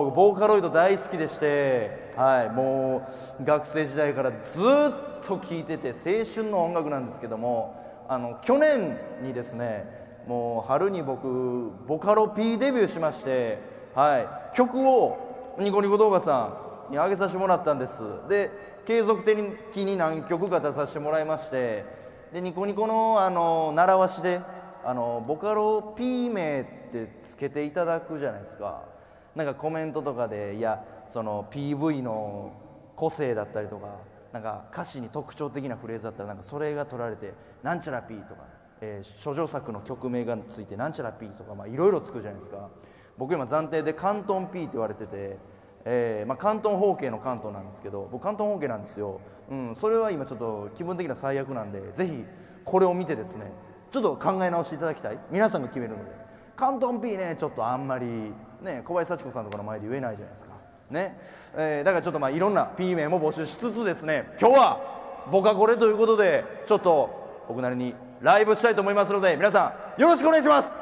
僕ボーカロイド大好きでして、はい、もう学生時代からずっと聴いてて、青春の音楽なんですけども、去年にですね、もう春に僕ボカロ P デビューしまして、はい、曲をニコニコ動画さんに上げさせてもらったんです。で継続的に何曲か出させてもらいまして、でニコニコの習わしでボカロ P 名ってつけていただくじゃないですか。なんかコメントとかで、いやその PV の個性だったりとか、なんか歌詞に特徴的なフレーズだったら、なんかそれが取られてなんちゃら P とか、諸女作の曲名がついてなんちゃら P とか、いろいろつくじゃないですか。僕今暫定で関東 P って言われてて、関東方形の関東なんですけど、僕関東方形なんですよ。それは今ちょっと気分的な最悪なんで、ぜひこれを見てですね、ちょっと考え直していただきたい。皆さんが決めるので。関東 P ね、ちょっとあんまりね、小林幸子さんとかの前で言えないじゃないですかね。だからちょっといろんな P 名も募集しつつですね、今日はボカコレということで、ちょっと僕なりにライブしたいと思いますので、皆さんよろしくお願いします。